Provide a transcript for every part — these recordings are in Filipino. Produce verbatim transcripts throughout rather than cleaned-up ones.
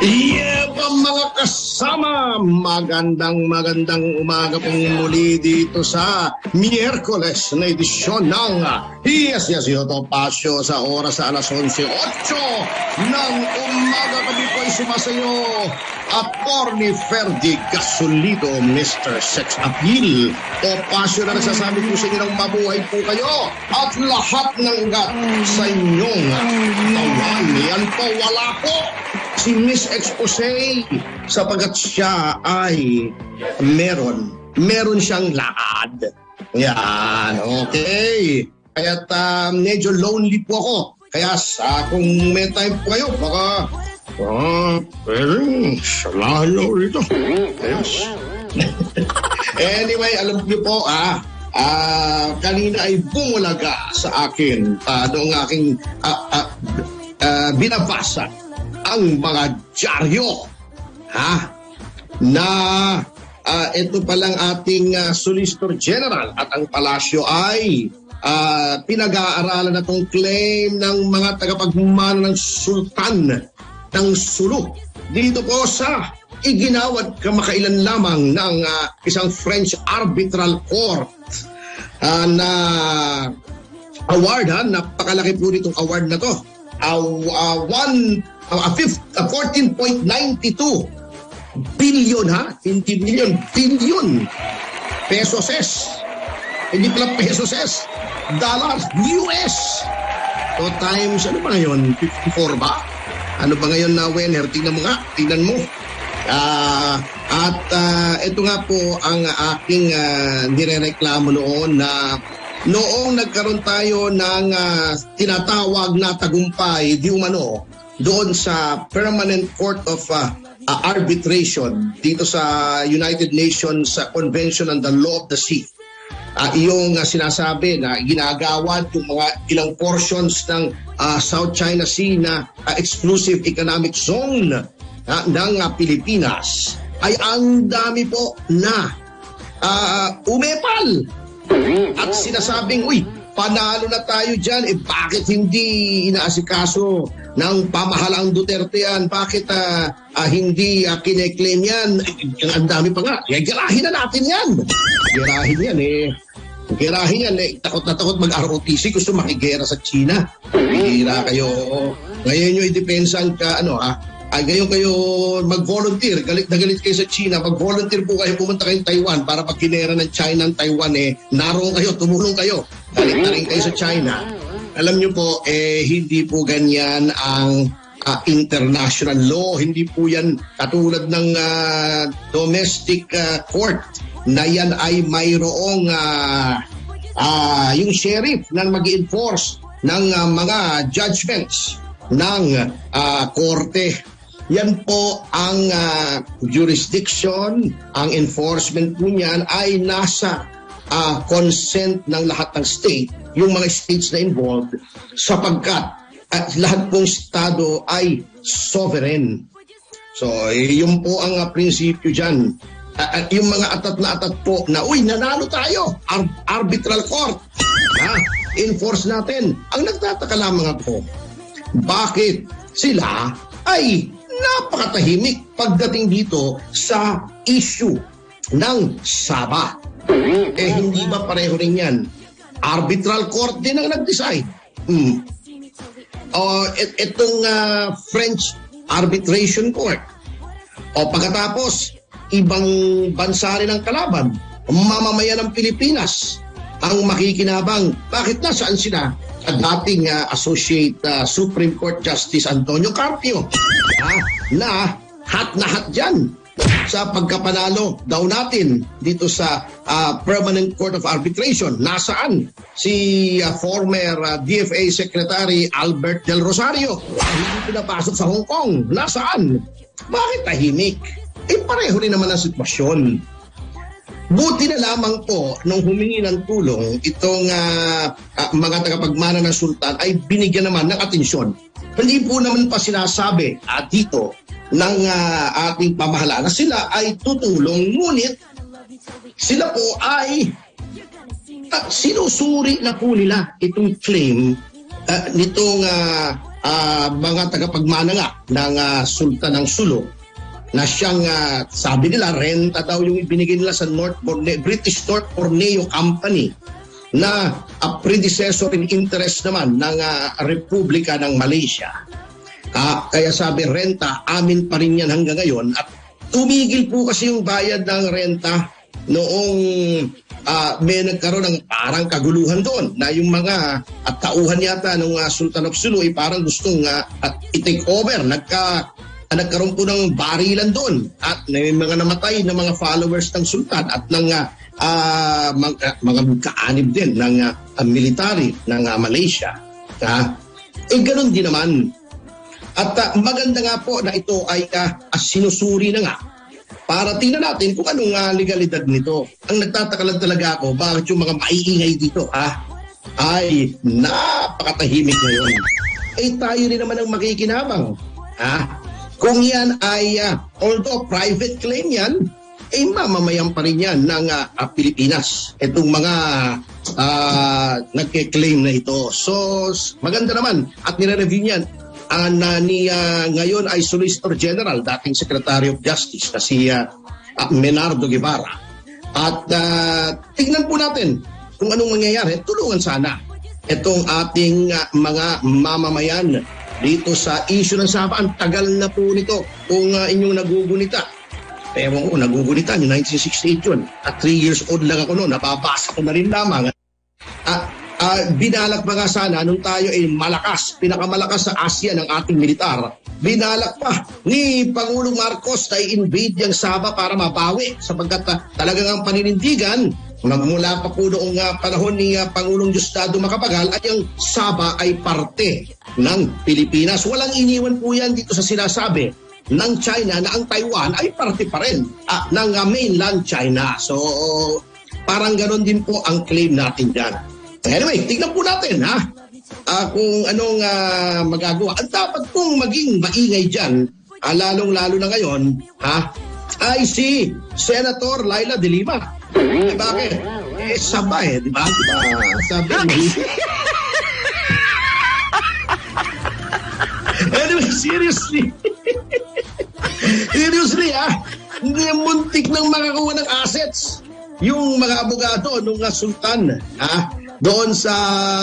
Yeah, mga kasama, magandang magandang umaga pong muli dito sa Miyerkules na edisyon ng Yes, Yes, Yoto Pasyo sa oras sa alas onse otso ng umaga. Kami po ay sumasayo Attorney Ferdy Gasolito, Mister Sex Appeal. O Pasyo na nagsasabi po sa inyo ng mabuhay po kayo at lahat ng gat sa inyong tawan. Yan po, wala po si Miss Expose sapagat siya ay meron. Meron siyang lakad. Yan, okay. Kaya't uh, medyo lonely po ako. Kaya sa kung may time po kayo, baka ah, pwede, salahan lang rito. Yes. Anyway, alam niyo po, ah, ah, kanina ay bumulaga sa akin uh, noong aking uh, uh, uh, binabasa ang mga dyaryo, ha? Na uh, ito palang ating uh, Solicitor General at ang palasyo ay uh, pinag-aaralan na itong claim ng mga tagapagmana ng Sultan ng Sulu. Dito po sa iginawad kamakailan lamang ng uh, isang French Arbitral Court uh, na award, ha? Napakalaki po nitong award na to. Uh, uh, one Uh, uh, fourteen point nine two billion, ha? Hindi million, billion pesos es. Hindi pala pesos es. Dollars, U S. So times, ano ba ngayon? fifty-four ba? Ano ba ngayon na winner? Tingnan mo nga, tingnan mo. Uh, at uh, ito nga po ang aking uh, nirereklamo noon na noong nagkaroon tayo ng uh, tinatawag na tagumpay di umano doon sa Permanent Court of uh, uh, Arbitration dito sa United Nations uh, Convention on the Law of the Sea. Uh, yung uh, sinasabi na ginagawad yung mga ilang portions ng uh, South China Sea na uh, exclusive economic zone uh, ng uh, Pilipinas ay ang dami po na uh, umepal at sinasabing, uy, panalo na tayo dyan, eh bakit hindi inaasikaso ng pamahalaang Duterte yan? Bakit uh, uh, hindi uh, kine-claim yan? Eh, ang dami pa nga. Eh, girahin na natin yan. Girahin yan eh. Girahin yan eh. Takot na takot mag-R O T C. Gusto makigera sa China. Gira kayo. Ngayon nyo i-depensan ka, ano ha? Ay, ngayon kayo mag-volunteer. Galit na galit kayo sa China. Mag-volunteer po kayo. Pumunta kayo Taiwan para pag kinera ng China ng Taiwan eh. Naroon kayo. Tumulong kayo. Galit na rin kayo sa China. Alam nyo po, eh, hindi po ganyan ang uh, international law. Hindi po yan katulad ng uh, domestic uh, court na yan ay mayroong uh, uh, yung sheriff na mag-enforce ng uh, mga judgments ng uh, korte. Yan po ang uh, jurisdiction, ang enforcement po niyan ay nasa uh, consent ng lahat ng state, yung mga states na involved, sapagkat at lahat pong estado ay sovereign. So, yun po ang uh, prinsipyo dyan. Uh, yung mga atat na atat po na, uy, nanalo tayo, Ar- arbitral court, ha? Enforce natin. Ang nagtataka lamang ako, bakit sila ay napakatahimik pagdating dito sa issue ng Sabah? Eh, hindi ba pareho rin yan? Arbitral court din ang nag-decide. Hmm. O, et- etong uh, French Arbitration Court. O pagkatapos, ibang bansa rin ang kalaban. Mamamayan ng Pilipinas ang makikinabang. Bakit nasaan sila? Sa dating uh, Associate uh, Supreme Court Justice Antonio Carpio. Ha? Na hat na hat dyan sa pagkapanalo daw natin dito sa uh, Permanent Court of Arbitration. Nasaan si uh, former uh, D F A Secretary Albert Del Rosario? Hindi pinapasok sa Hong Kong. Nasaan? Bakit tahimik? Eh pareho rin naman ang sitwasyon. Buti na lamang po nung humingi ng tulong itong uh, uh, mga tagapagmana ng Sultan ay binigyan naman ng atensyon. Hindi po naman pa sinasabi uh, dito ng uh, ating pamahalaan na sila ay tutulong, ngunit sila po ay uh, sinusuri na po nila itong claim uh, nitong uh, uh, mga tagapagmana nga ng uh, Sultan ng Sulu na siyang uh, sabi nila renta daw yung ibinigay nila sa North Borneo, British North Borneo Company na a predecessor in interest naman ng uh, Republika ng Malaysia. Uh, kaya sabi renta, amin pa rin yan hanggang ngayon at tumigil po kasi yung bayad ng renta noong uh, may nagkaroon ng parang kaguluhan doon na yung mga at tauhan yata ng uh, Sultan of Sulu ay parang gustong uh, at i-take over. Nagka nagkaroon po ng barilan doon at may mga namatay na mga followers ng Sultan at ng uh, uh, mga, mga kaanib din ng uh, military ng uh, Malaysia. Uh, eh ganun din naman. At uh, maganda nga po na ito ay uh, sinusuri na nga para tingnan natin kung anong uh, legalidad nito. Ang nagtataka lang talaga ako, bakit yung mga maiingay dito ha, ay napakatahimik ngayon. Eh tayo rin naman ang makikinabang. Ha? Kung yan ay, uh, although private claim yan, eh mamamayan pa rin yan ng uh, uh, Pilipinas. Itong mga uh, nagke-claim na ito. So, maganda naman. At nire-review niyan. Uh, na ni, uh, ngayon ay Solicitor General, dating Secretary of Justice, na si uh, uh, Menardo Guevara. At uh, tignan po natin kung anong mangyayari. Tulungan sana itong ating uh, mga mamamayan dito sa issue ng Sabah. Ang tagal na po nito kung uh, inyong nagugunita. Ewan ko, nagugunita yung nineteen sixty-eight yun. At three years old lang ako noon. Napabasa ko na rin lamang. Uh, uh, binalak pa nga sana nung tayo ay malakas, pinakamalakas sa Asia ng ating militar. Binalak pa ni Pangulong Marcos na i-invade yung Sabah para mabawi sapagkat uh, talagang ang paninindigan magmula pa po noong uh, panahon ni uh, Pangulong Diosdado Macapagal ay ang Sabah ay parte ng Pilipinas. Walang iniwan po yan dito sa sinasabi ng China na ang Taiwan ay parte pa rin uh, ng uh, mainland China. So parang ganon din po ang claim natin dyan. Anyway, tignan po natin ha uh, kung anong uh, magagawa. Ang dapat pong maging maingay dyan, uh, lalong-lalo na ngayon, ha, ay si Senator Laila De Lima. Eh, bakit? Eh, sabay, di ba? Diba? Sabi anyway, seriously. Seriously, ah. Muntik nang makakuha ng assets yung mga abogado nung uh, Sultan, ah, doon sa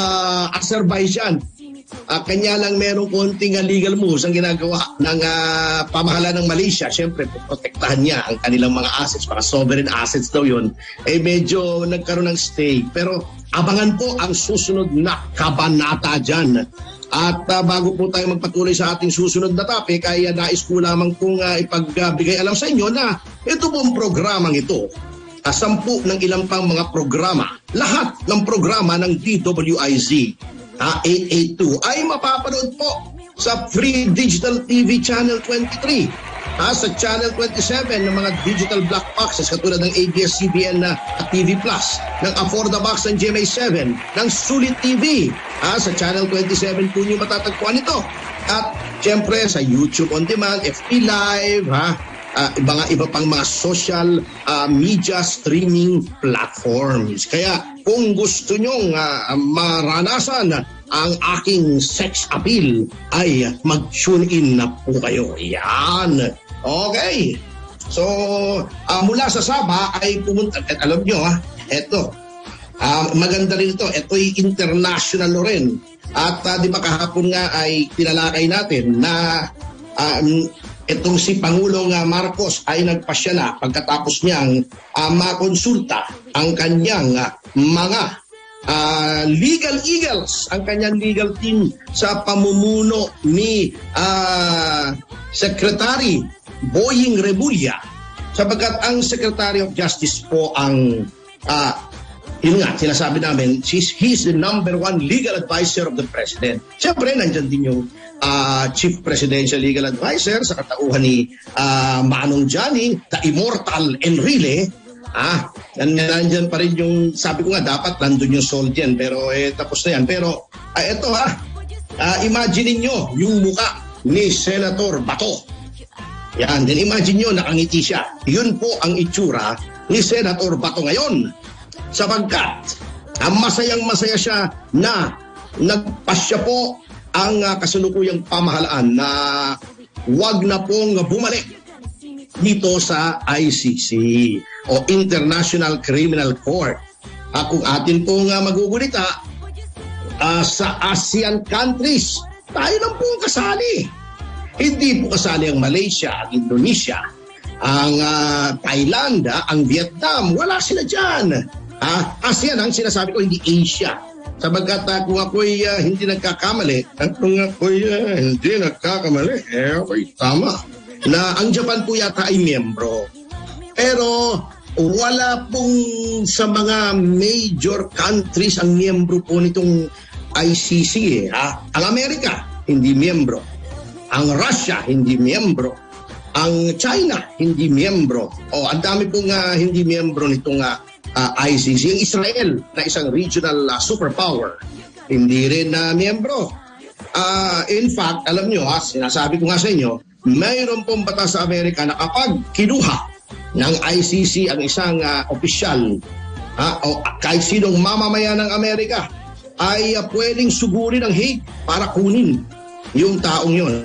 Azerbaijan. Uh, kanya lang merong konting uh, legal moves ang ginagawa ng uh, pamahalaan ng Malaysia. Siyempre, protektahan niya ang kanilang mga assets, mga sovereign assets daw yun. Eh medyo nagkaroon ng stay. Pero abangan po ang susunod na kabanata dyan. At uh, bago po tayo magpatuloy sa ating susunod na topic, ay uh, nais ko lamang pong uh, ipagbigay alam sa inyo na ito pong programang ito, uh, sampu ng ilang pang mga programa, lahat ng programa ng D W I Z Uh, eight eighty-two ay mapapanood po sa Free Digital T V Channel twenty-three, uh, sa Channel twenty-seven ng mga digital black boxes katulad ng A B S C B N na uh, T V Plus, ng AffordaBox ng G M A seven, ng Sulit T V, uh, sa Channel twenty-seven po nyo matatagpuan ito. At syempre sa YouTube On Demand, F B Live, ha, uh, iba, iba pang mga social uh, media streaming platforms. Kaya kung gusto nyong uh, maranasan ang aking sex appeal, ay mag-tune in na po kayo. Yan. Okay. So, uh, mula sa Sabah ay pumunta, at alam nyo, ha, eto, uh, maganda rin ito. Ito'y international rin. At uh, di ba kahapon nga ay tinalakay natin na um, itong si Pangulong uh, Marcos ay nagpasya na pagkatapos niyang uh, makonsulta ang kanyang uh, mga uh, legal eagles, ang kanyang legal team sa pamumuno ni uh, Secretary Boying Rebulla, sapagkat ang Secretary of Justice po ang uh, yun nga, sinasabi namin, he's, he's the number one legal advisor of the President. Siyempre, nandyan din yung uh, Chief Presidential Legal Advisor sa katauhan ni uh, Manong Johnny, the immortal Enrile. Ah, nandyan pa rin yung, sabi ko nga, dapat nandun yung soul dyan, pero eh, tapos na yan. Pero, uh, eto ha, uh, imagine niyo yung muka ni Senator Bato. Yan, then imagine nyo, nakangiti siya. Yun po ang itsura ni Senator Bato ngayon. Sapagkat, ang masayang masaya siya na nagpasya po ang uh, kasalukuyang pamahalaan na wag na pong bumalik dito sa I C C o International Criminal Court. Uh, kung atin pong uh, magugulita uh, sa ASEAN countries, tayo lang pong kasali. Hindi po kasali ang Malaysia, ang Indonesia, ang uh, Thailand, uh, ang Vietnam. Wala sila dyan. Uh, ASEAN ang sinasabi ko, hindi Asia. Sabagkat uh, kung ako'y uh, hindi nagkakamali, at kung ako'y uh, hindi nagkakamali, eh ako'y tama, na ang Japan po yata ay miyembro. Pero wala pong sa mga major countries ang miyembro po nitong I C C. Eh, ha? Ang Amerika, hindi miyembro. Ang Russia, hindi miyembro. Ang China, hindi miyembro. O, ang dami pong uh, hindi miyembro nitong uh, uh, I C C. Ang Israel, na isang regional uh, superpower, hindi rin na uh, miyembro. Uh, in fact, alam nyo, ha, sinasabi ko nga sa inyo, mayroon pong batas sa Amerika na kapag kinuha ng I C C ang isang uh, opisyal, ha, o kahit sinong mamamayan ng Amerika, ay uh, pwedeng sugurin ang Hague para kunin yung taong yon.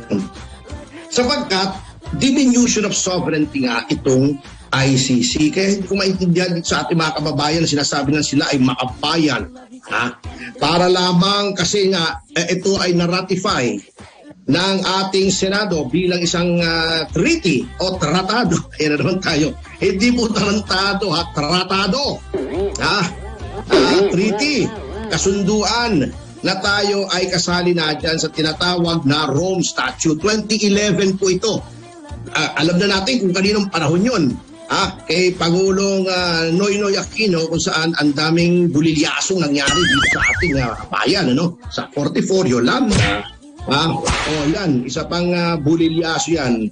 Sapagkat diminution of sovereignty nga itong I C C. Kaya hindi ko maintindihan dito sa ating mga kababayan na sinasabi na sila ay makabayan. Ha? Para lamang kasi nga eh, ito ay na-ratify ng ating Senado bilang isang uh, treaty o tratado. Ayan na naman tayo. Hindi po tratado, ha? Tratado. Ha? Uh, treaty. Kasunduan na tayo ay kasali na dyan sa tinatawag na Rome Statute. twenty eleven po ito. Uh, alam na natin kung kaninong panahon yun. Ah, kay Pangulong uh, Noynoy Aquino, kung saan ang daming bulilyasong nangyari dito sa ating uh, bayan, ano? Sa forty-four, Yolanda. Ah, oh, yan. Isa pang uh, bulilyaso yan.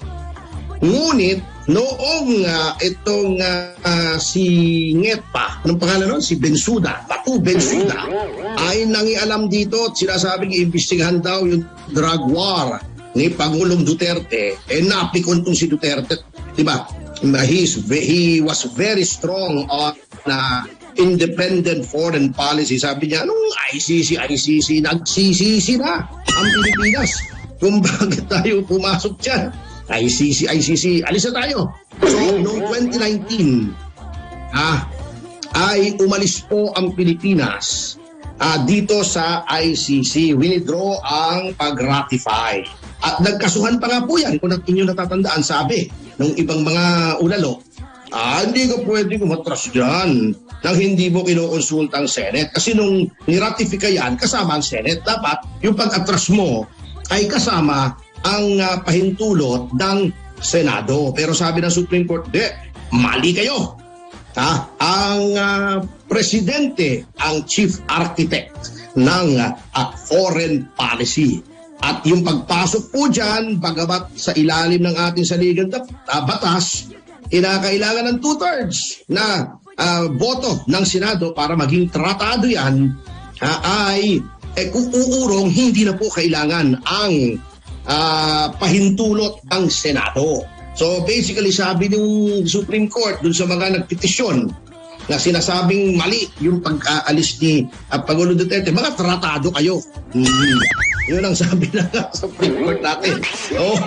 Ngunit, noong uh, itong uh, uh, si Ngetpa, anong pangalan nun? Si Bensuda, Batu Bensuda, ay nangialam dito at sinasabing iimbestigahan daw yung drug war ni Pangulong Duterte. Eh, napikon tong si Duterte. Diba? He's, he was very strong on uh, independent foreign policy. Sabi niya, anong I C C, I C C, nag-C C C na ang Pilipinas. Kung bakit tayo pumasok dyan? I C C, I C C, alis na tayo. So, noong twenty nineteen, ah, ay umalis po ang Pilipinas ah, dito sa I C C. Winidraw ang pag-ratify. At nagkasuhan pa nga po yan, kung inyo natatandaan, sabi ng ibang mga ulalo, ah, hindi ka pwede kumatras dyan nang hindi mo kinukonsulta ang Senate. Kasi nung niratifika yan, kasama ang Senate, dapat yung pag-atras mo ay kasama ang uh, pahintulot ng Senado. Pero sabi ng Supreme Court, de, mali kayo. Ha? Ang uh, presidente, ang chief architect ng uh, foreign policy. At yung pagpasok po dyan, bagamat sa ilalim ng ating saligang uh, batas, kinakailangan ng two-thirds na uh, boto ng Senado para maging tratado yan, uh, ay eh, kung uurong, hindi na po kailangan ang uh, pahintulot ng Senado. So basically, sabi ng Supreme Court dun sa mga nagpetisyon na sinasabing mali yung pag-aalis ni uh, Pangulong Duterte, mga tratado kayo. Hmm. Yun ang sabi ng Supreme Court natin. Oh.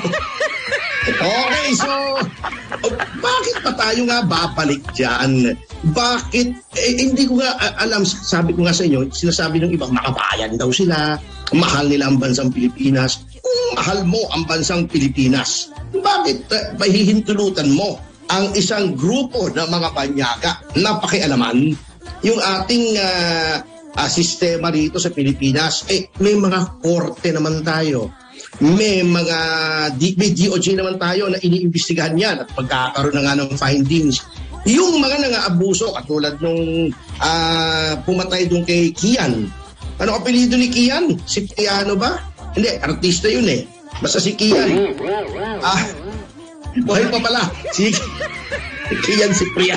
Okay, so oh, bakit pa tayo nga babalik dyan? Bakit? Eh, hindi ko nga uh, alam, sabi ko nga sa inyo, sinasabi ng ibang makabayan daw sila, mahal nila ang bansang Pilipinas. Kung mahal mo ang bansang Pilipinas, bakit uh, mahihintulutan mo ang isang grupo ng mga banyaga na pakialaman yung ating uh, uh, sistema dito sa Pilipinas? Eh, may mga korte naman tayo. May mga may D O J naman tayo na iniimbestigahan yan at pagkakaroon na nga ng findings. Yung mga nang-aabuso, katulad nung uh, pumatay doon kay Kian. Ano apelyido ni Kian? Si Kiano ba? Hindi, artista yun eh. Basta si Kian. Ah, buhay pa pala. Si Kian si Priya.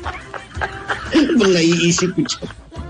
Mga iisip ko dyan.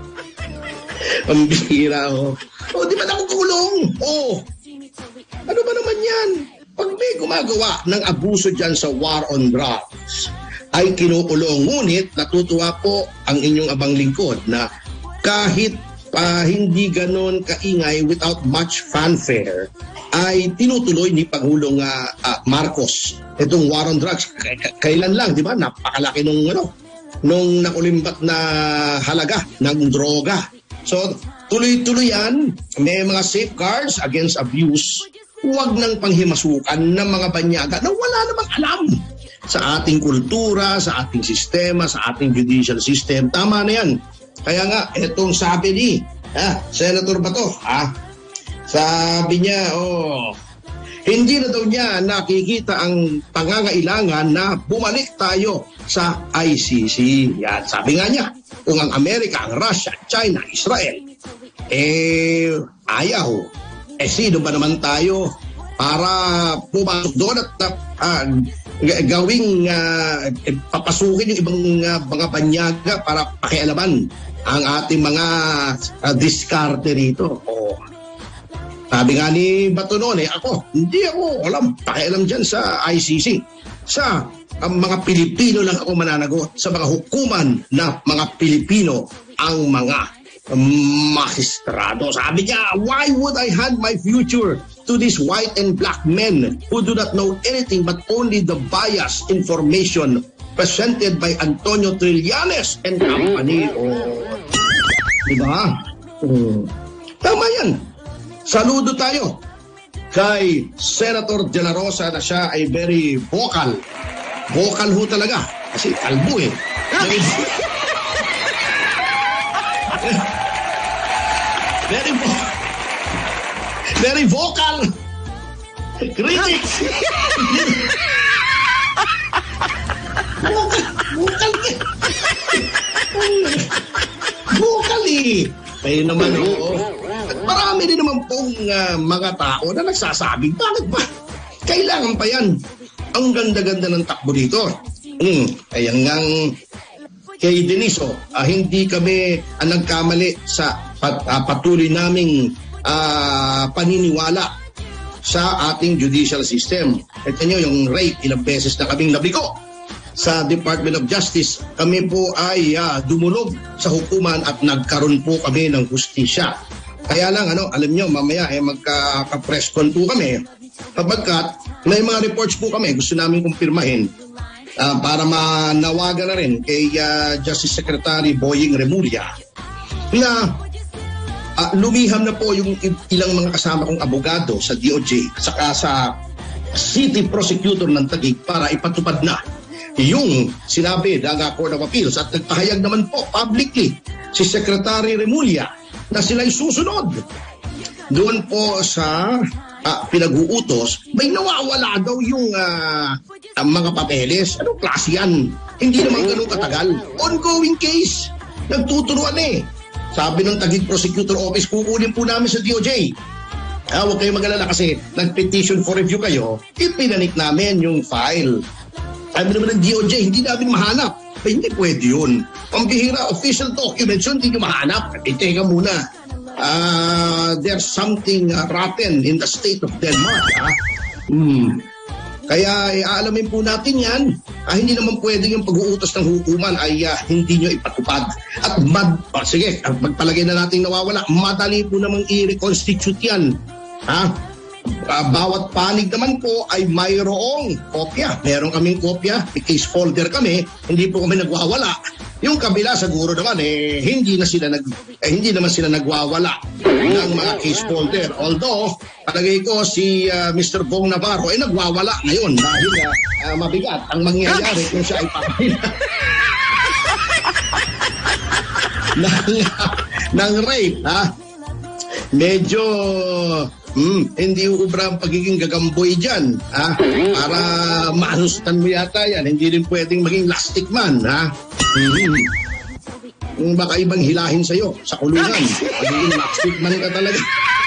Ang bihira ako. Oh, di ba nakukulong? Oh. Ano ba naman yan? Pag may gumagawa ng abuso dyan sa war on drugs, ay kinukulong. Ngunit natutuwa po ang inyong abang lingkod na kahit uh, hindi ganon kaingay without much fanfare, ay tinutuloy ni Pangulong uh, uh, Marcos itong war on drugs. K- k- kailan lang, di ba? Napakalaki nung ano, nung nakulimbat na halaga ng droga. So, tuloy-tuloy yan. May mga safeguards against abuse. Huwag nang panghimasukan ng mga banyaga na wala namang alam sa ating kultura, sa ating sistema, sa ating judicial system. Tama na yan. Kaya nga, etong sabi ni ah, Senator Bato, ah, sabi niya, oh, hindi na daw niya nakikita ang pangangailangan na bumalik tayo sa I C C. Yan, sabi nga niya, kung ang Amerika, ang Russia, China, Israel, eh, ayaw. Eh, sino ba naman tayo para pumasok doon at uh, gawing uh, papasukin yung ibang uh, mga banyaga para pakialaman ang ating mga uh, diskarte rito. Oh. Sabi nga ni Bato noon, eh, ako, hindi ako, walang pakialam dyan sa I C C. Sa ang mga Pilipino lang ako mananagot, sa mga hukuman na mga Pilipino ang mga magistrado. Sabi niya, why would I hand my future to these white and black men who do not know anything but only the biased information presented by Antonio Trillanes and company? Oh, diba? Oh. Tama yan. Saludo tayo kay Senator De La Rosa na siya ay very vocal. Vocal ho talaga. Kasi kalbo eh. Very, very, vo- very vocal. Critics. vocal. Vocal. Vocal eh. Kayo naman, oo. At marami din naman pong uh, mga tao na nagsasabi, bakit ba? Kailangan pa yan. Ang ganda-ganda ng takbo dito. Hmm, kaya ngang kay Deniso, uh, hindi kami uh, nagkamali sa pat, uh, patuloy naming uh, paniniwala sa ating judicial system. Ito nyo, yung rape, ilang beses na kaming nabiko sa Department of Justice. Kami po ay uh, dumulog sa hukuman at nagkaroon po kami ng hustisya. Kaya lang, ano, alam nyo, mamaya eh, magka-press con po kami. Kapagkat may mga reports po kami, gusto namin kumpirmahin uh, para manawagan na rin kay uh, Justice Secretary Boying Remulla na uh, lumiham na po yung ilang mga kasama kong abogado sa D O J at saka sa City Prosecutor ng Taguig para ipatupad na yung sinabi ng Court of Appeals. At nagpahayag naman po publicly si Secretary Remulla na sila'y susunod doon po sa uh, pinag-uutos. May nawawala daw yung uh, uh, mga papeles. Anong klase yan? Hindi naman ganun katagal. Ongoing case. Nagtuturuan eh. Sabi ng Taguig Prosecutor Office, kukunin po namin sa D O J. Ah, huwag kayong mag-alala kasi nag-petition for review kayo, ipinanik namin yung file. Sabi naman ng D O J, hindi namin mahanap. Ay, hindi pwede yun. Pambihira, official documents yun, hindi nyo mahanap. E, teka muna. Uh, there's something uh, rotten in the state of Denmark. Ha? Hmm. Kaya eh, aalamin po natin yan. Ah, hindi naman pwede yung pag-uutos ng hukuman ay uh, hindi nyo ipatupad. At mad, oh, sige, magpalagay na natin nawawala. Madali po namang i-reconstitute yan. Ha? Uh, bawat panig naman po ay mayroong kopya. Meron kaming kopya, may case folder kami, hindi po kami nagwawala. Yung kabila siguro naman eh hindi na sila nag eh, hindi naman sila nagwawala ng mga case folder. Although palagay ko si uh, Mister Bong Navarro ay eh, nagwawala ngayon dahil uh, uh, mabigat ang mangyayari kung siya ay papila ng, ng rape, ha? Medyo mm, hindi uubra ang pagiging gagamboy dyan, ha? Para maanustan mo yata yan. Hindi rin pwedeng maging lastic man, ha? Mm-hmm. Baka ibang hilahin sa'yo sa kulungan. Pagiging lastic man ka talaga.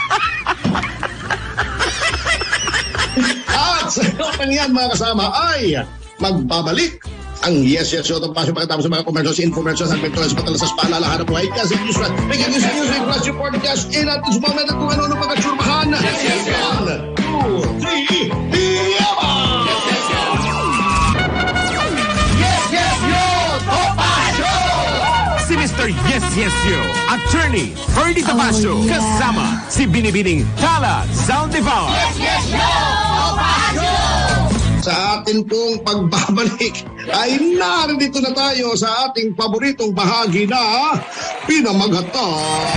At sa iyong yan, mga kasama, ay magbabalik ang Yes Yes Show. Tapos pagkatapos sa mga commercials, infomercials, at pagkatapos sa patalasas paalalahan ng buhay. Kasi news run, bigyan news news news news report podcast. In at this moment at kung ano nung pagkatsurbahan. Yes Yes Yes! One, two, three, Yama! Yes Yes Yes! Yes Yes Yo! Topa Show! Si Mister Yes Yes, yes, yo. Attorney Ferdy Tabasio. Oh, yeah. Kasama si Binibining Tala Zaldivar. Yes, yes, no! Tabasio! Sa atin pong pagbabalik ay narito na tayo sa ating paboritong bahagi na Pinamagata.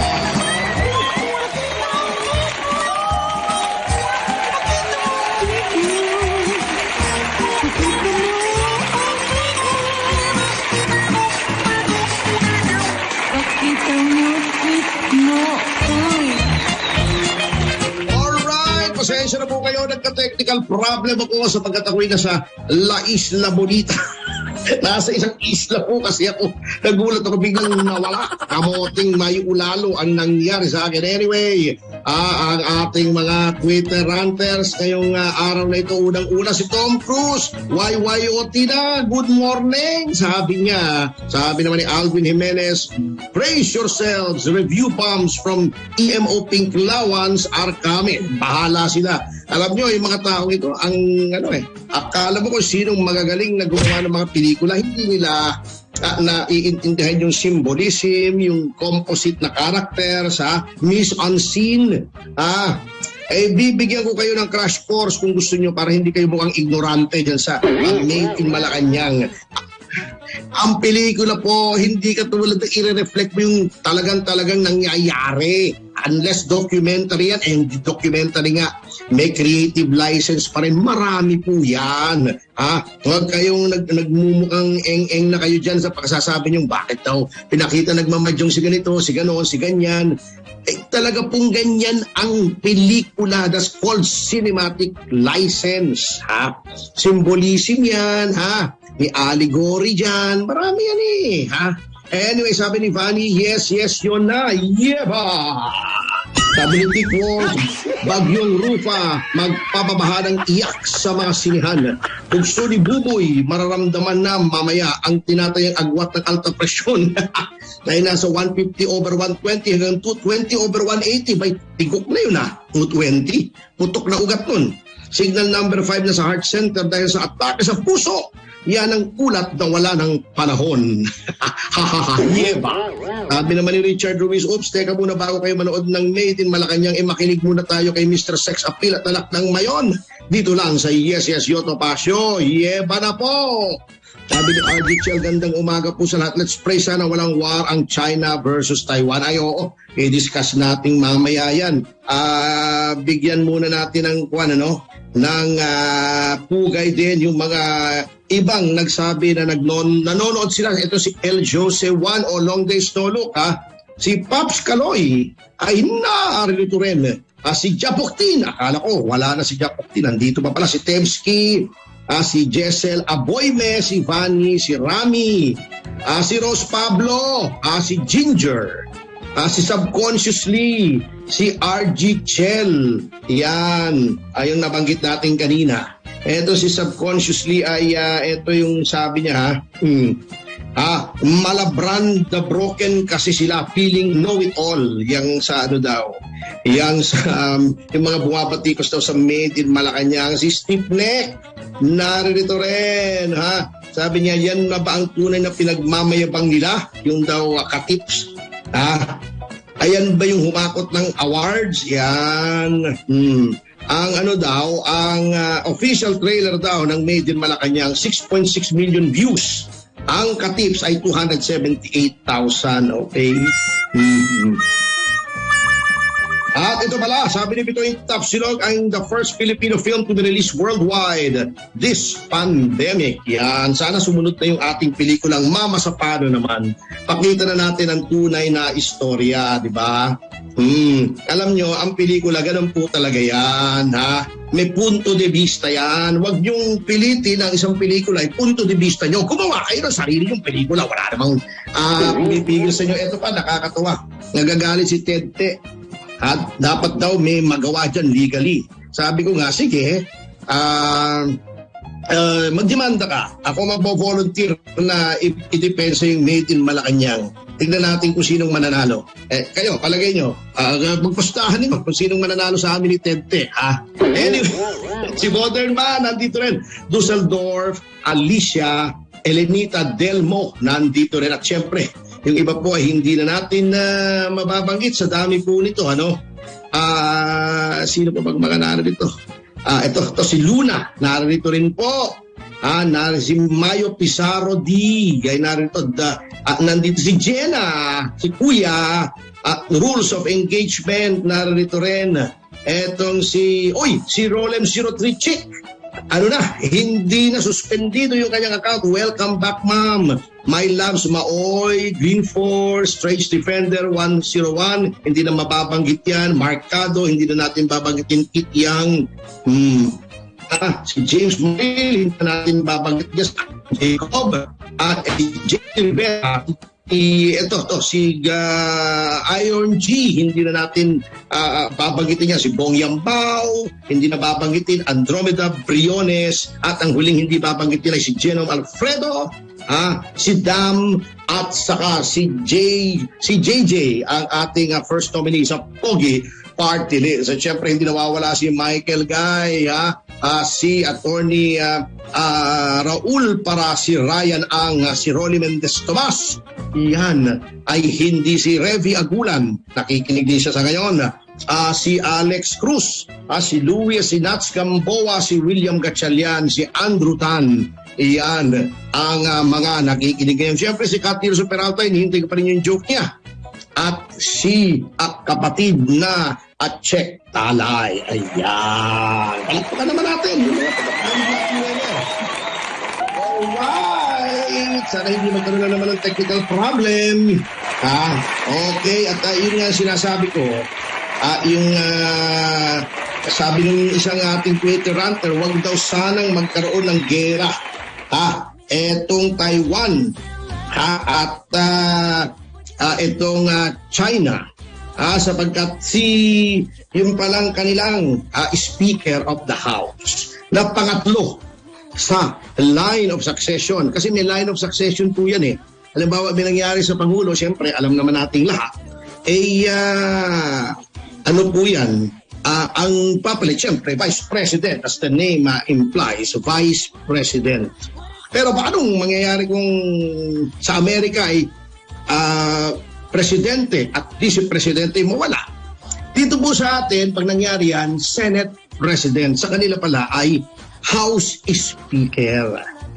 Pasensya na po kayo, nagka-technical problem ako sapagkat ako'y nasa La Isla Bonita. Nasa isang isla po kasi ako. Nagulat ako biglang nawala. Kamoting may ulalo ang nangyari sa akin. Anyway, ah, ang ating mga Twitter ranters ngayong uh, araw na ito, unang-una si Tom Cruise. Y Y O T na, good morning. Sabi niya, sabi naman ni Alvin Jimenez, brace yourselves, review bombs from E M O Pink Lawans are coming. Bahala sila. Alam nyo, yung mga tao ito, ang ano eh, akala mo kung sinong magagaling na gumawa ng mga pelikula, hindi nila uh, naiintindihan yung symbolism, yung composite na characters, ha? Mise en scene. Ah, eh, bibigyan ko kayo ng crash course kung gusto nyo para hindi kayo mukhang ignorante dyan sa uh, Made in Malacanang. Ang pelikula po, hindi ka tulad na i-reflect mo yung talagang-talagang nangyayari. Unless documentary yan, and documentary nga, may creative license pa rin. Marami po yan. Ha? Huwag kayong nag, nagmumukhang eng-eng na kayo dyan sa pagsasabi nyo, bakit daw pinakita nagmamadyong si ganito, si gano'n, si ganyan. Eh, talaga pong ganyan ang pelikula. That's called cinematic license. Ha? Symbolism yan. Ha? May allegory dyan. Marami yan eh. Ha? Anyway, sabi ni Vanny, yes, yes, yun na. Yeba! Sabi ni Tikwo, Bagyong Rufa, magpapabaha ng iyak sa mga sinihan. Gusto ni Buboy, mararamdaman na mamaya ang tinatayang agwat ng alta presyon. Dahil nasa one fifty over one twenty hanggang two twenty over one eighty. May tigok na yun ha, two twenty. Putok na ugat nun. Signal number five na sa heart center dahil sa atake sa puso. Yan ang ulat na wala ng panahon. Hahaha, yeba. Sabi naman ni Richard Ruiz, oops, teka muna bago kayo manood ng Made in Malacanang, eh makinig muna tayo kay Mister Sex Appeal at anak ng Mayon. Dito lang sa Yes, Yes, Yo Topacio. Yeba na po. Sabi ni R G Chel, gandang umaga po sa lahat. Let's pray sana walang war ang China versus Taiwan. Ay oo, i-discuss natin mamaya yan. Uh, bigyan muna natin ng kwan, ano, ng uh, pugay din yung mga ibang nagsabi na nagnon nanonood sila. Ito si El Jose Juan o Long Days No Look, ha? Si Pops Kaloy ay naarito rin. Uh, si Japoktin, akala ko wala na si Japoktin, nandito pa pala si Tevsky, uh, si Jessel Aboyme, si Vanny, si Rami, uh, si Rose Pablo, uh, si Ginger, uh, si Subconsciously, si R G Chel. Yan, ay yung nabanggit natin kanina. Ito si Subconsciously ay uh, ito yung sabi niya, ha. Hmm. Ah, Malabran the broken kasi sila feeling know it all. Yang sa ano daw, yang sa um, yung mga bumabatikos daw sa Made in Malacanang. Si Steve Neck naririto rin, ha. Sabi niya, yan na ba ang tunay na pinagmamayabang nila, yung daw uh, katips, ha. Ayan ba yung humakot ng awards? Yan. Hmm. Ang ano daw, ang uh, official trailer daw ng Made in Malacanang, six point six million views. Ang katips ay two hundred seventy-eight thousand, okay? Mm-hmm. At ito pala, sabi ni Bitoy Tapsilog, ang the first Filipino film to be released worldwide this pandemic. Yan, sana sumunod na yung ating pelikulang Mama sa Pano naman. Pakita na natin ang tunay na istorya, di ba? Hmm, alam nyo, ang pelikula, ganun po talaga yan, ha? May punto de vista yan. Huwag niyong pilitin ang isang pelikula, ay punto de vista nyo. Gumawa kayo ng sarili yung pelikula. Wala namang uh, pinipigil sa inyo. Ito pa, nakakatawa. Nagagalit si Ted Te. At dapat daw may magawa dyan legally. Sabi ko nga, sige, ah... Uh, Uh, magdemanda ka. Ako magbo-volunteer na i-depensa yung Made in Malacanang. Tignan natin kung sinong mananalo. Eh, kayo, palagay nyo, uh, magpostahan nyo kung sinong mananalo sa amin ni Tente. Ha? Anyway, si Modern Man, nandito rin. Dusseldorf, Alicia, Elenita Delmo, nandito rin. At syempre, Yung iba po ay hindi na natin uh, mababanggit sa dami po nito. Ano? Uh, sino po bang mga narito? Uh, ito, ito si Luna, narito rin po. Ah, narito si Mayo Pizarro D. Ay narito. Da, uh, nandito si Jenna, si Kuya. Uh, rules of engagement, narito rin. Etong si, uy, si Rolem zero three Chick. Ano na, hindi na suspendido yung kanyang account. Welcome back, ma'am. My loves, Maoy, Green Force, Strange Defender one oh one. Hindi na mababanggit yan. Marcado, hindi na natin babanggitin. Kit Yang. Hmm. Ah, si James Morel, hindi na natin babanggit niya. Jacob. At si Jake Rivera. Si, ito, to, si uh, Iron G, hindi na natin uh, babanggitin niya. Si Bong Yambao, hindi na babanggitin. Andromeda Briones, at ang huling hindi babanggitin ay si Genome Alfredo, ah, si Dam, at saka si J, si J J, ang ating uh, first nominee sa Pogi Party List. So, syempre, hindi nawawala si Michael Guy, ha? Uh, si Attorney uh, uh, Raul, para si Ryan Ang, uh, si Rolly Mendez Tomas. Yan ay hindi si Revi Agulan. Nakikinig din siya sa ngayon. Uh, si Alex Cruz, uh, si Louis, si Nats Gamboa, si William Gatchalian, si Andrew Tan. Iyan ang uh, mga nakikinig ngayon. Siyempre si Katirso Peralta, hinihintay ko pa rin yung joke niya. At si uh, kapatid na at Check Talay. Ayan. Palakpakan naman natin. Alright. Sana hindi magkaroon na naman ng technical problem. Ha? Okay. At uh, yun nga sinasabi ko. Uh, yung uh, sabi ng isang ating Twitter ranter, wag daw sanang magkaroon ng gera. Ha? Etong Taiwan. Ha? At uh, uh, itong uh, China. Ah, sapagkat si yung palang kanilang uh, Speaker of the House na pangatlo sa line of succession. Kasi may line of succession po yan eh. Halimbawa, may nangyari sa Pangulo, siyempre, alam naman nating lahat. Eh, uh, ano po yan? Uh, ang papalit, siyempre, Vice President, as the name uh, implies, Vice President. Pero paanong mangyayari kung sa Amerika ay uh, Presidente at Vice Presidente mawala? Dito po sa atin, pag nangyari yan, Senate President. Sa kanila pala ay House Speaker.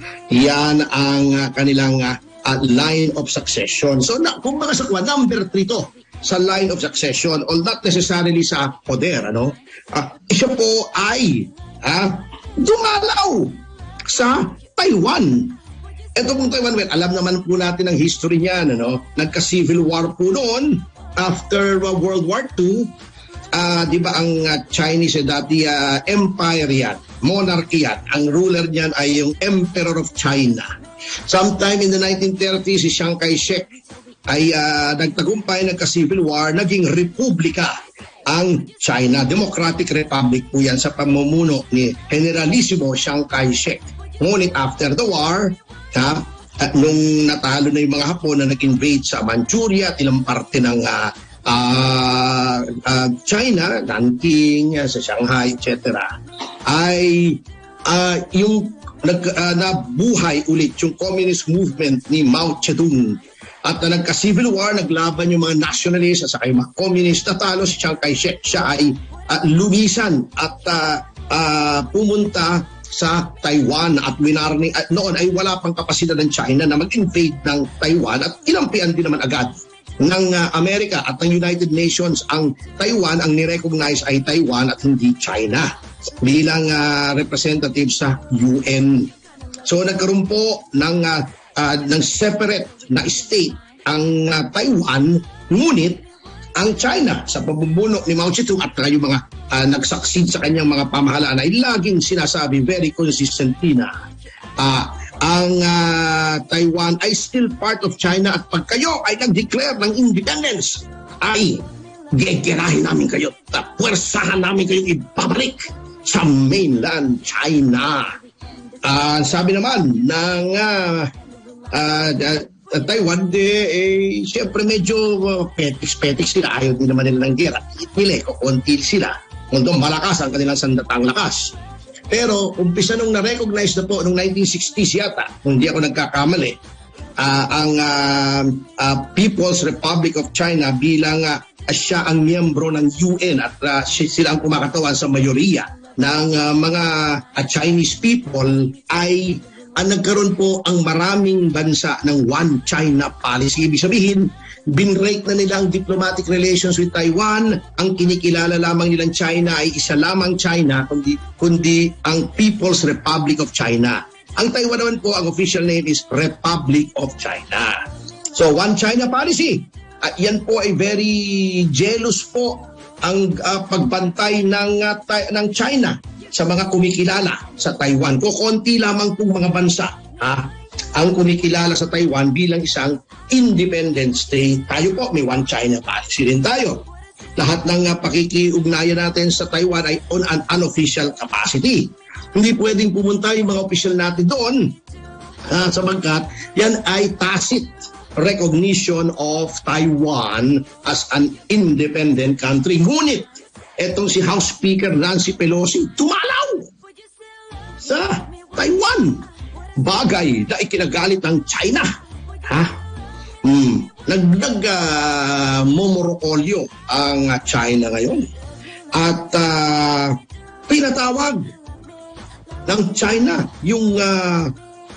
Yan ang uh, kanilang uh, uh, line of succession. So, na, kung mga sakwa, number three to sa line of succession, all not necessarily sa poder, ano? Uh, siya po ay uh, dumalaw sa Taiwan. Ito pong Taiwan, well, alam naman po natin ang history niyan, ano? Nagka-civil war po noon after uh, World War Two. Uh, di ba ang uh, Chinese eh, dati uh, empire yan, monarchy yan. Ang ruler niyan ay yung Emperor of China. Sometime in the nineteen thirties, si Chiang Kai-shek ay uh, nagtagumpay, nagka-civil war, naging republika ang China. Democratic Republic po yan sa pamumuno ni Generalissimo Chiang Kai-shek. Ngunit after the war, ha, at nung natalo na yung mga Hapon na nag-invade sa Manchuria at ilang parte ng uh, uh, uh, China, Nanking, uh, sa Shanghai, et cetera, ay uh, yung nag, uh, nabuhay ulit yung communist movement ni Mao Zedong. At uh, nagka-civil war, naglaban yung mga nationalists at saka yung mga communist. Natalo si Chiang Kai-shek. Siya ay uh, lumisan at uh, uh, pumunta sa Taiwan at winarning at noon ay wala pang kapasidad ng China na mag-invade ng Taiwan at kinampian din naman agad ng uh, Amerika at ng United Nations. Ang Taiwan, ang nirecognize ay Taiwan at hindi China bilang uh, representative sa U N. So nagkaroon po ng, uh, uh, ng separate na state ang uh, Taiwan, ngunit ang China sa pamumuno ni Mao Zedong at yung mga uh, nag-succeed sa kanyang mga pamahalaan ay laging sinasabi very consistently na uh, ang uh, Taiwan ay still part of China at pag kayo ay nag-declare ng independence ay gegerahin namin kayo at puwersahan namin kayong ibabalik sa mainland China. Uh, sabi naman ng uh, uh, uh, Taiwan, eh, eh, siyempre medyo uh, petiks-petiks sila. Ayaw din naman nila ng gera. Pili, kukunti sila. Although malakas ang kanilang sandatang lakas. Pero umpisa nung na-recognize na po noong nineteen sixties yata, kung hindi ako nagkakamali, uh, ang uh, uh, People's Republic of China bilang uh, siya ang miyembro ng U N at uh, sila ang kumakatawan sa mayoriya ng uh, mga uh, Chinese people ay uh, nagkaroon po ang maraming bansa ng One China policy. Ibig sabihin, binrake na nila ang diplomatic relations with Taiwan. Ang kinikilala lamang nilang China ay isa lamang China, kundi, kundi ang People's Republic of China. Ang Taiwan naman po, ang official name is Republic of China. So, One China policy. At uh, yan po ay very jealous po ang uh, pagbantay ng, uh, ta- ng China sa mga kumikilala sa Taiwan. Ko konti lamang pong mga bansa ha, ang kumikilala sa Taiwan bilang isang independent state. Tayo po, may One China policy rin tayo. Lahat ng uh, pakikiugnayan natin sa Taiwan ay on an unofficial capacity. Hindi pwedeng pumunta yung mga official natin doon uh, sabagkat yan ay tacit recognition of Taiwan as an independent country. Ngunit, etong si House Speaker Nancy Pelosi, tumalaw sa Taiwan. Bagay na ikinagalit ng China. Ha? Hmm. Nagdag uh, momorokolyo ang China ngayon. At uh, pinatawag ng China yung uh,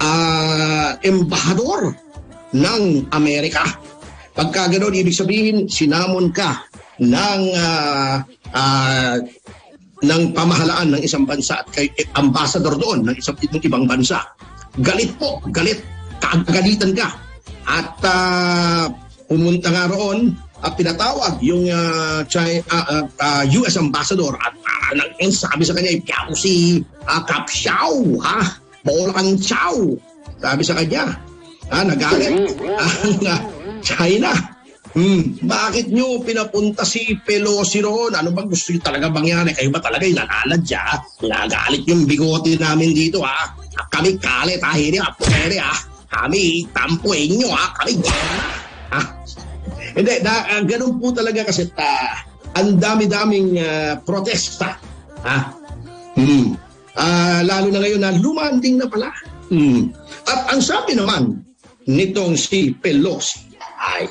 uh, embahador ng Amerika. Pagka gano'n, ibig sabihin, sinamon ka ng uh, uh, ng pamahalaan ng isang bansa at kay eh, ambassador doon ng isang ng ibang bansa. Galit po, galit, kagalitan ka. At uh, pumunta nga roon at uh, pinatawag yung uh, China, uh, uh, U S ambassador at uh, nang sabi sa kanya, ikaw si uh, Kap Xiao, ha? Bolang Xiao. Sabi sa kanya, Ah, nagalit ang uh, China. Hmm, bakit nyo pinapunta si Pelosi roon? Ano bang gusto nyo talaga mangyari? Kayo ba talaga yung nanaladya? Nagalit yung bigote namin dito, ha? Kami kalit, ha? Hindi, ha? Pwede, ha? Kami tampuin nyo, ha? Kami gera, ha? Hindi, na, uh, ganun po talaga kasi uh, ang dami-daming uh, protesta, ha? Hmm. Uh, lalo na ngayon na lumanding na pala. Hmm. At ang sabi naman nitong si Pelosi ay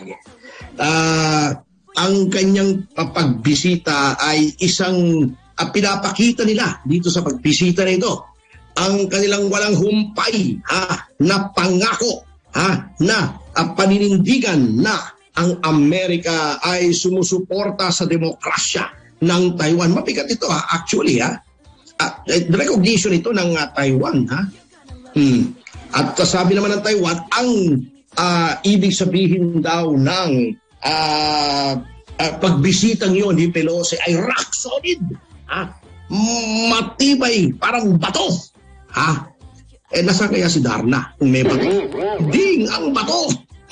uh, ang kanyang uh, pagbisita ay isang uh, pinapakita nila dito sa pagbisita nito ang kanilang walang humpay ha, na pangako ha, na uh, paninindigan na ang Amerika ay sumusuporta sa demokrasya ng Taiwan. Mabigat ito ha, actually ha. Uh, recognition ito ng uh, Taiwan ha. Hmm. At sabi naman ng Taiwan, ang uh, ibig sabihin daw ng uh, uh, pagbisitang yun ni Pelosi ay rock solid. Ha? Matibay, parang bato. Ha? Eh, nasa kaya si Darna kung may bato? Ding ang bato!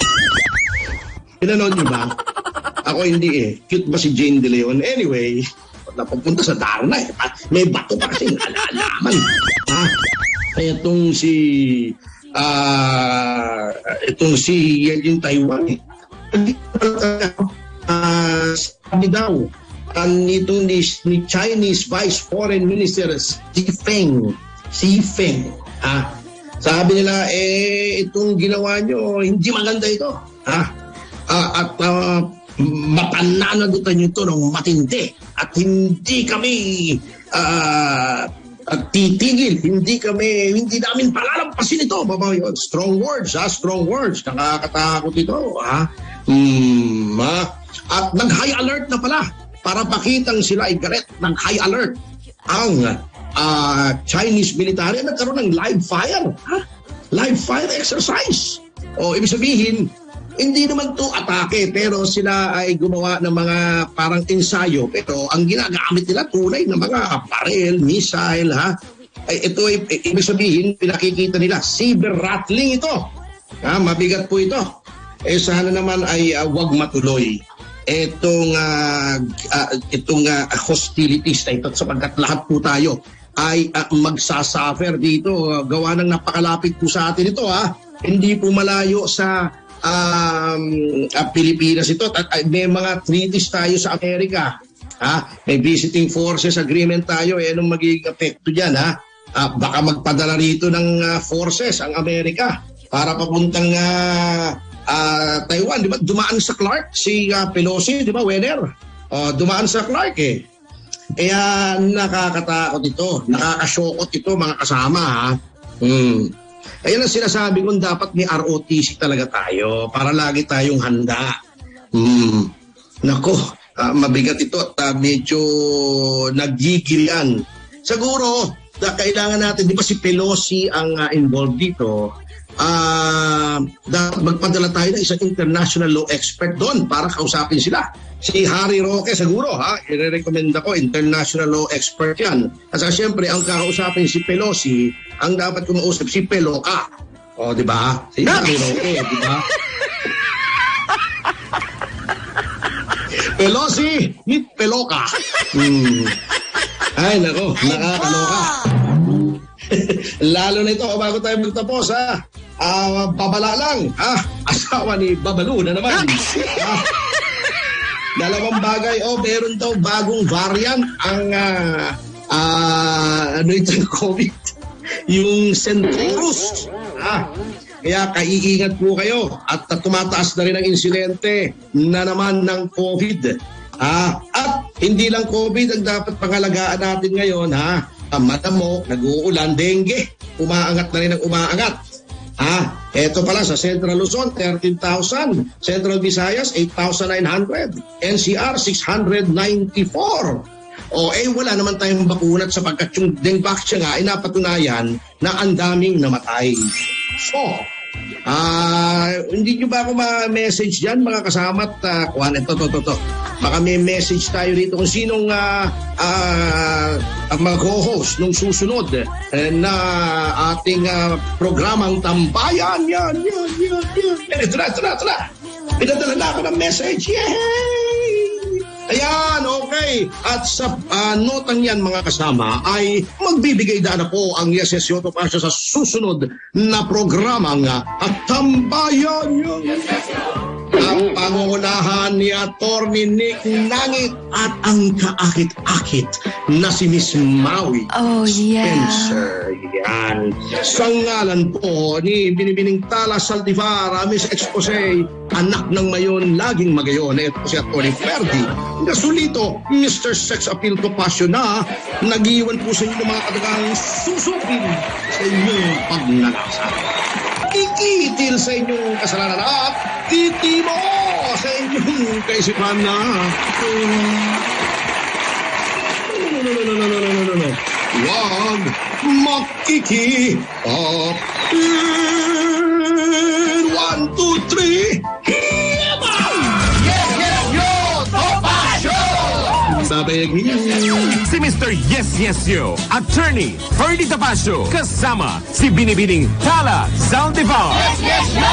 Pinanood niyo ba? Ako hindi eh. Cute ba si Jane De Leon? Anyway, napupunta sa Darna eh. May bato pa kasi nalalaman. Ha? Itong si uh, itong si yung Taiwan eh. Uh, sabi daw ang uh, ito ni, ni Chinese Vice Foreign Minister Xi Feng Xi Feng ha? Sabi nila eh itong ginawa nyo hindi maganda ito ha? Uh, at uh, mapananagutan nyo ito ng matindi at hindi kami uh, at titigil, hindi kami, hindi namin palalampasin ito. Babaw, strong words, ha? Strong words. Nakakatakot ito, ha? Hmm, ha? At nag-high alert na pala para pakitang sila ay galit. Nag-high alert ang uh, Chinese military. Nagkaroon ng live fire, ha? Live fire exercise. O, ibig sabihin, hindi naman to atake, pero sila ay gumawa ng mga parang ensayo. Pero ang ginagamit nila tunay na mga baril, missile, ha? Ay, ito ay, ibig sabihin, pinakikita nila, saber rattling ito. Ha? Mabigat po ito. Eh, sana naman ay uh, wag matuloy itong, uh, uh, itong uh, hostilities na ito sapagkat lahat po tayo ay uh, magsasuffer dito. Uh, gawa ng napakalapit po sa atin ito, ha? Hindi po malayo sa Um, uh, Pilipinas ito at uh, may mga treaties tayo sa Amerika ha? May visiting forces agreement tayo eh anong magiging epekto dyan ha? Uh, baka magpadala rito ng uh, forces ang Amerika para papuntang ah, ah, Taiwan, di ba? Dumaan sa Clark si ah, Pelosi, di ba, Weather? Oh, dumaan sa Clark eh. Kaya nakakatakot ito, nakakasyokot ito mga kasama ha. Hmm. Kaya ang sinasabi ko, dapat may R O T C talaga tayo para lagi tayong handa. Hmm. Nako, uh, mabigat ito at uh, medyo nagigilian. Siguro, na kailangan natin, di ba si Pelosi ang uh, involved dito, uh, dapat magpadala tayo ng isang international law expert doon para kausapin sila. Si Harry Roque siguro, ha? I-recommenda ko, international law expert yan. Kasi siyempre, ang kakausapin si Pelosi, ang dapat kumausap si Peloka. O, di ba? Si Harry Roque, di ba? Pelosi, meet Peloka. Hmm. Ay, nako, nakakaloka. Lalo na ito, bago tayo magtapos, ha? Uh, babala lang, ha? Asawa ni Babalu na naman. Ha? Dalawang bagay, oh, meron daw bagong variant ang, uh, uh, ano ito, COVID. Yung Centaurus. Ha? Kaya kaiingat po kayo at uh, tumataas na rin ang insidente na naman ng COVID. Ah, at hindi lang COVID ang dapat pangalagaan natin ngayon, ha? Matamok, nag-uulan, dengue, umaangat na rin ang umaangat. Ha? Eto pala sa Central Luzon, thirteen thousand. Central Visayas, eight thousand nine hundred. N C R, six hundred ninety-four. O eh, wala naman tayong bakunat sapagkat yung dengue vaccine nga ay napatunayan na ang daming namatay. So, ah, uh, hindi nyo ba ako ma-message dyan mga kasama at uh, kuhan ito, to, to, to. Baka may message tayo rito kung sinong uh, uh, mag-host nung susunod eh, na ating uh, programang Tambayan. Yan, yan, yan, yan. Ito na, ito na, ito na. Pinadala na ako ng message. Yay! Ayan, okay. At sa uh, notang yan mga kasama ay magbibigay daan po ang Yes Yes Yoto para sa susunod na programang uh, at Tambayan. Yes, yes, ang pangunahan ni Atty. Nick Nangit at ang kaakit-akit na si Miss Maui oh, yeah. Spencer. Yan. Sa ngalan po ni Binibining Tala Saldivar, Miss Expose, anak ng mayon, laging magayon. Ito po si Atty. Ferdy Gasolito, Mister Sex Appeal to Passion na nag-iwan po sa inyo ng mga kadagang susupin sa inyong pagnanasa. Kikitil sa inyong kasalanan at titimo sa inyong kaisipan na no, no, no, no, no, no, no, no, no. Huwag makiki up in one, two, three. Yes, yes, yo, Topa Show! Si Mister Yes Yes Yo, Attorney Ferdy Tapasio, kasama si Binibining Tala Zaldivar. Yes, yes, yo!